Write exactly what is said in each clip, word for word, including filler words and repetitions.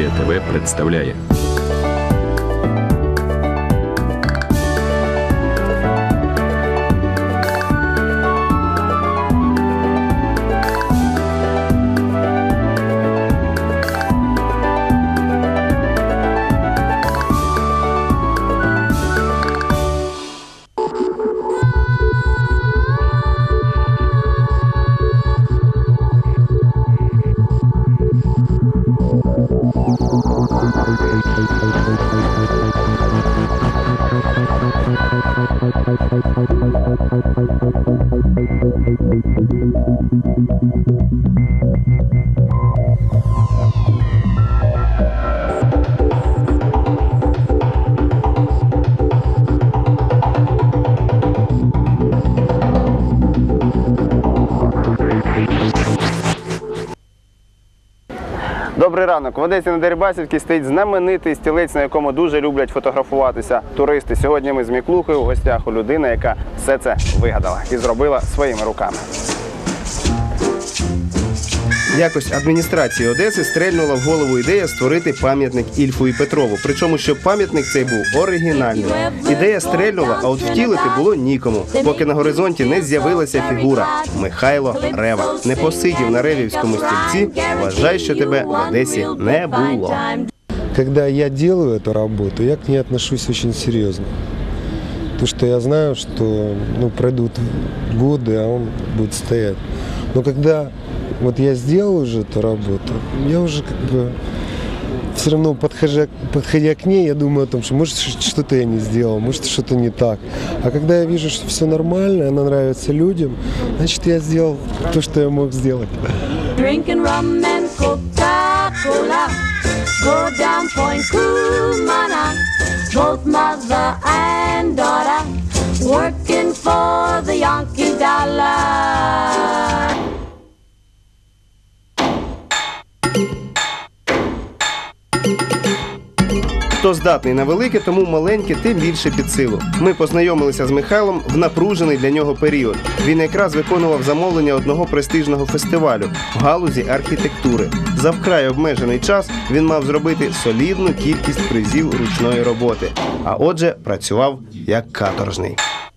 ТВ представляє. Добрий ранок. В Одесі на Дерибасівській стоїть знаменитий стілець, на якому дуже люблять фотографуватися туристи. Сьогодні ми з Міклухою в гостях у людини, яка все це вигадала і зробила своїми руками. Якось адміністрації Одеси стрельнула в голову ідея створити пам'ятник Ільфу і Петрову. Причому, щоб пам'ятник цей був оригінальним. Ідея стрельнула, а от втілити було нікому, поки на горизонті не з'явилася фігура – Михайло Рева. Не посидів на ревівському стільці, вважай, що тебе в Одесі не було. Когда я делаю эту работу, я к ней отношусь очень серьезно. Потому что я знаю, что ну, пройдут годы, а он будет стоять. Но когда вот я сделал уже эту работу, я уже как бы все равно, подходя, подходя к ней, я думаю о том, что может что-то я не сделал, может что-то не так. А когда я вижу, что все нормально, она нравится людям, значит я сделал то, что я мог сделать. Drinking rum and Coca-Cola, go down Point Cumana, both mother and daughter, working for the Yankee dollar. Хто здатний на велике, тому маленьке тим більше під силу. Ми познайомилися з Михайлом в напружений для нього період. Він якраз виконував замовлення одного престижного фестивалю в галузі архітектури. За вкрай обмежений час він мав зробити солідну кількість призів ручної роботи. А отже, працював як каторжний.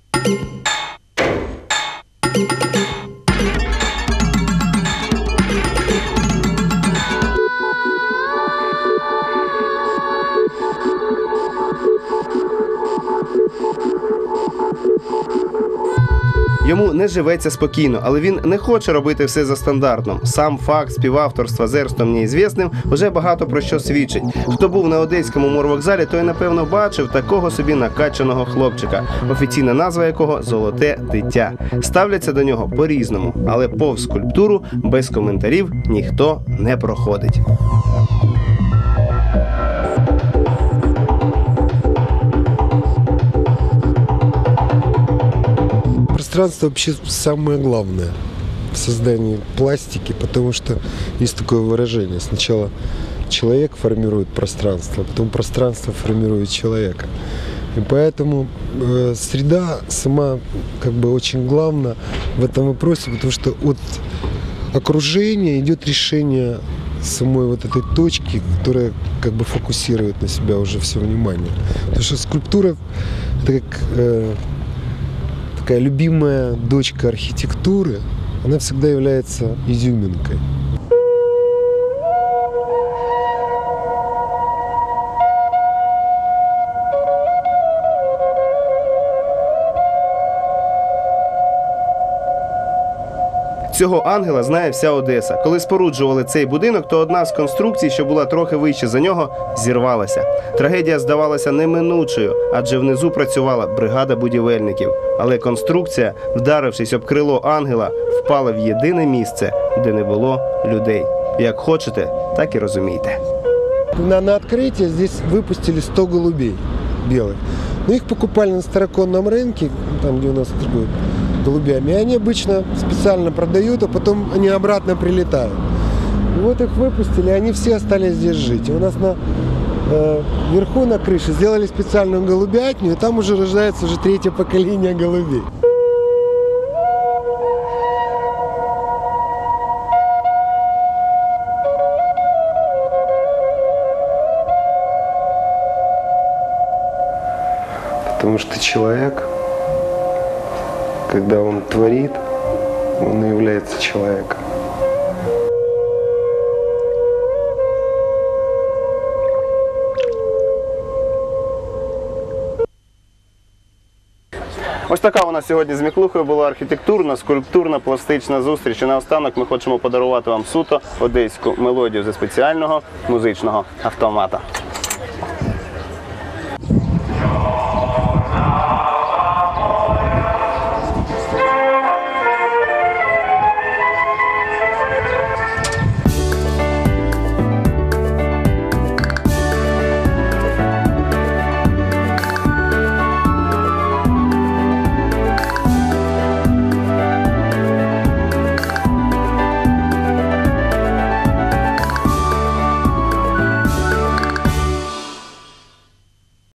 Йому не живеться спокійно, але він не хоче робити все за стандартом. Сам факт співавторства з Ерстом Неізвєсним вже багато про що свідчить. Хто був на одеському морвокзалі, той, напевно, бачив такого собі накачаного хлопчика, офіційна назва якого «Золоте дитя». Ставляться до нього по-різному, але повз скульптуру без коментарів ніхто не проходить. Пространство вообще самое главное в создании пластики, потому что есть такое выражение. Сначала человек формирует пространство, потом пространство формирует человека. И поэтому э, среда сама как бы очень главна в этом вопросе, потому что от окружения идет решение самой вот этой точки, которая как бы фокусирует на себя уже все внимание. Потому что скульптура – это как... Э, Такая любимая дочка архитектуры, она всегда является изюминкой. Цього ангела знає вся Одеса. Коли споруджували цей будинок, то одна з конструкцій, що була трохи вище за нього, зірвалася. Трагедія здавалася неминучою, адже внизу працювала бригада будівельників. Але конструкція, вдарившись об крило ангела, впала в єдине місце, де не було людей. Як хочете, так і розумійте. На, на открытие здесь выпустили сто голубей белых. Но их покупали на староконном рынке, там, где у нас торгуют голубями. И они обычно специально продают, а потом они обратно прилетают. И вот их выпустили, они все остались здесь жить. И у нас на, э, вверху на крыше сделали специальную голубятню, и там уже рождается уже третье поколение голубей. Потому что человек, когда он творит, он и является человеком. Ось така у нас сьогодні з Міклухою була архітектурна, скульптурна, пластична зустріч. І наостанок ми хочемо подарувати вам суто одеську мелодію зі спеціального музичного автомата.